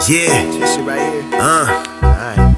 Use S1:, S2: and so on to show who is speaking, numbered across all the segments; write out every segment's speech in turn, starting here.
S1: Yeah.
S2: This shit right here. Alright.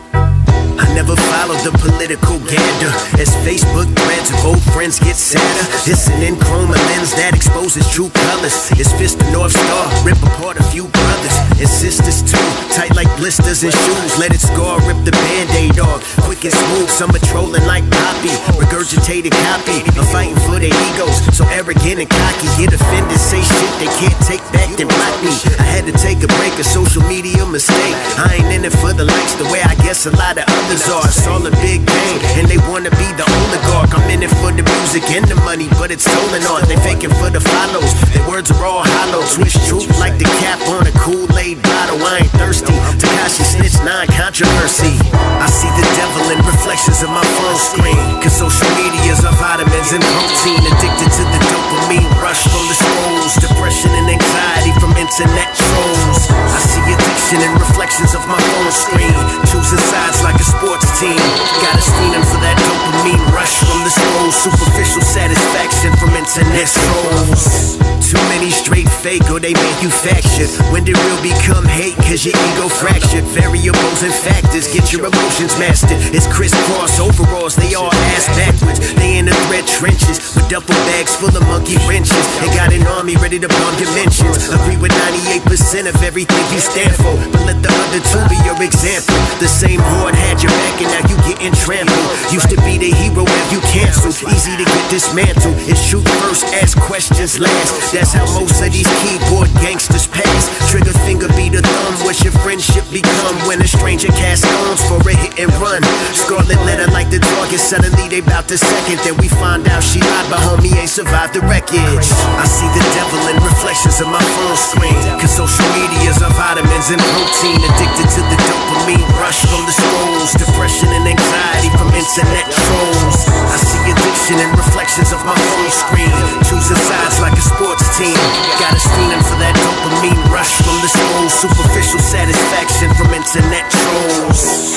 S1: I never followed the political gander. As Facebook threads of old friends get sadder, it's an enchroma lens that exposes true colors. It's fist the North Star, rip apart a few brothers and sisters too. Tight like blisters and shoes, let it scar, rip the band-aid off. Quick and smooth, some are trolling like Poppy. Regurgitated copy, I'm fighting for their egos. So arrogant and cocky, get offended, say shit they can't take back, then block me. I had to take a break, a social media mistake. I ain't in it for the likes the way I guess a lot of others are. It's all a big game, and they wanna be the oligarch. I'm in it for the music and the money, but it's stolen art. They faking for the follows, their words are all hollow. Switch truth like the cap on a Kool-Aid bottle. I ain't thirsty, Takashi snitch, non-controversy. I see the devil in reflections of my phone screen, cause social media's are vitamins and protein. Addicted to the dopamine rush from the scrolls, depression and anxiety from internet trolls. I see addiction in reflections of my phone screen, choosing sides like a sports team. Got us feeling for that dopamine rush from the scrolls, superficial satisfaction from internet trolls. Too many straight fake or they manufactured. When did real become hate cause your ego fractured? Variables and factors, get your emotions mastered. It's crisscross overalls, they all ass backwards. They in the thread trenches with duffel bags full of monkey wrenches. They got an army ready to bomb dimensions. Agree with 98% of everything you stand for, but let the other two be your example. The same horde had your back and now you getting trampled. Used to be the hero and you canceled. Easy to get dismantled. It's shoot first, ask questions last. That's how most of these keyboard gangsters pass. Trigger finger be the thumb. What's your friendship become when a stranger casts stones for a hit and run? Scarlet letter like the target. Suddenly they bout the second. Then we find out she lied, but homie ain't survived the wreckage. I see the devil in reflections of my phone screen, cause social media's are vitamins and protein. Addicted to the dopamine rush from the scrolls, depression and anxiety from internet trolls. I see addiction in reflections of my phone screen, choosing sides like a sports team. Got us feeling for that dopamine rush from the scrolls, superficial satisfaction from internet trolls.